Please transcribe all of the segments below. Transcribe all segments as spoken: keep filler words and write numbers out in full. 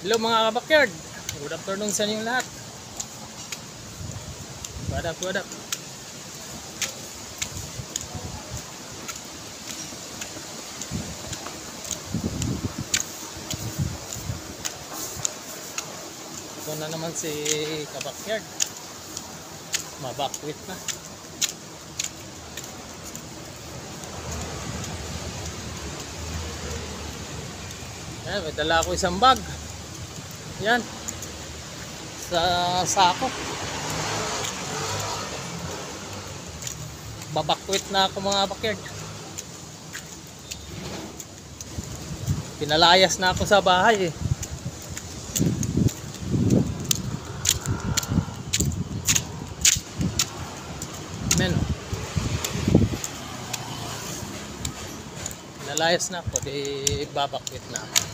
Hello mga kabakyard, good afternoon sa inyong lahat. What up, what up? Ito na naman si kabakyard, mabakwit na. Ayan, may dala ako isang bag. Yan, sa sako. Babakwit na ako mga bakyard. Pinalayas na ako sa bahay eh. Men, pinalayas na ako, di babakwit na ako.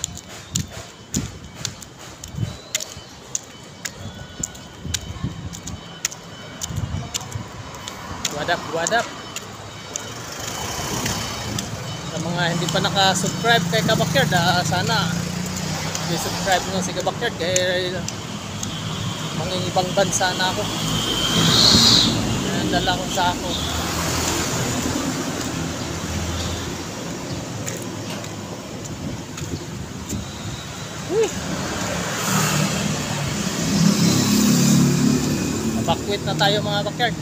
What up, what up? Sa mga hindi pa naka-subscribe kay Kabakyard, ah, sana i-subscribe nyo si Kabakyard kaya mga ibang bansa na ako. Ayan, dala ko sa ako. Uy! Bakwit na tayo mga Kabakyard.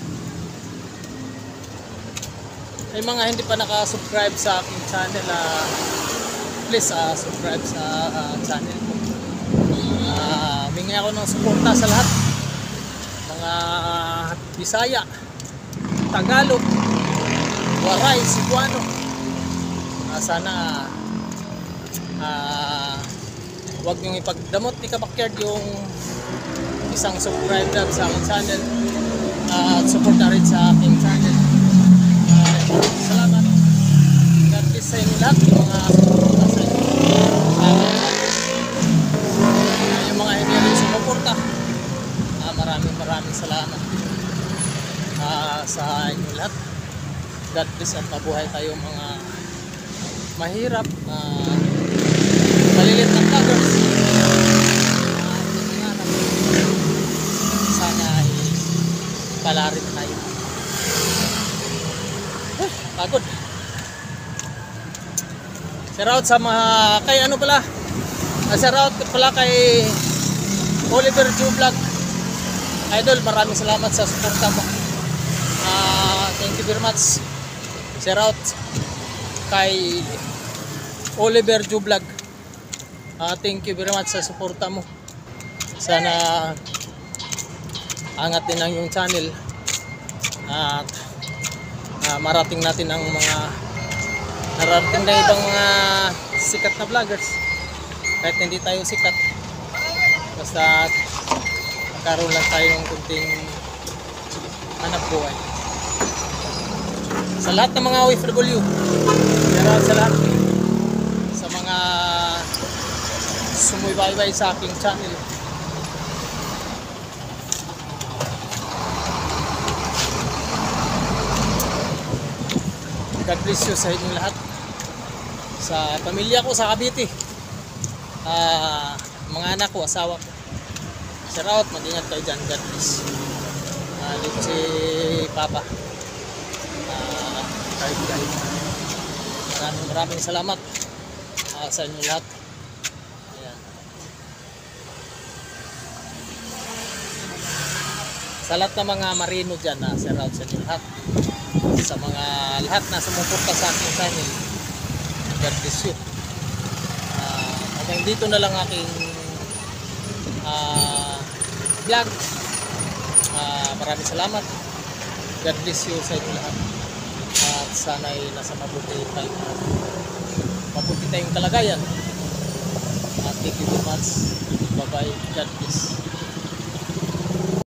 May mga hindi pa naka-subscribe sa aking channel, uh, please uh, subscribe sa uh, channel ko. Uh, Humingi ako ng suporta sa lahat. Mga Bisaya, Tagalog, Waray, Cebuano. Uh, sana uh, huwag niyong ipagdamot ni Kabakyard yung isang subscribe lang sa aking channel uh, at support na rin sa aking channel. Salamat. God bless sa inyo lahat, yung mga suporta sa inyo. Uh, yung mga hindi rin sumuporta. Uh, maraming maraming salamat uh, sa inyo lahat. God bless at mabuhay tayo mga mahirap, uh, malilit na vloggers. Uh, sana ay palarin tayo. Pagod. Shout out sa mga kay ano pala. Shout out pala kay Oliver Joe Vlog. Idol, maraming salamat sa suporta mo. Uh, thank you very much. Shout out kay Oliver Joe Vlog. Uh, thank you very much sa suporta mo. Sana angat din ang yung channel. At uh, Uh, marating natin ang mga narating na ibang mga sikat na vloggers kahit hindi tayo sikat, basta magkaroon lang tayo ng kunting hanap buhay. Sa lahat ng mga O F W, pero sa lahat sa mga sumubaybay sa aking channel, God bless you sa inyong lahat. Sa pamilya ko sa Cavite, uh, mga anak ko, asawa ko, shout out, mag-ingat kayo dyan. God bless. Uh, dito si Papa, uh, kayo kayo. Maraming maraming salamat uh, sa inyong lahat. Ayan. Sa lahat ng mga marino dyan, uh, shout out sa inyong lahat. Sa mga lahat na sumuporta sa aking channel, God bless you. Uh, hanggang dito na lang aking uh, vlog. Uh, maraming salamat. God bless you sa inyo lahat. At uh, sana'y nasa mabuti tayo. Mabuti tayong kalagayan. At uh, thank you very much. Bye bye. God bless.